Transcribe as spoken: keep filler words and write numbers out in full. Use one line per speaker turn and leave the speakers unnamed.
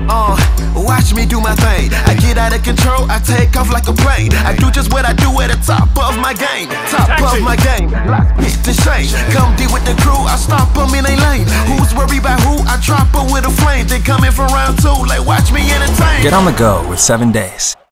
Uh, watch me do my thing. I get out of control, I take off like a plane. I do just what I do at the top of my game. Top of my game, hit the shame. Come deal with the crew, I stop them in a lane. Who's worried about who? I drop them with a flame. They coming for round two, like watch me entertain.
Get on the go with seven days.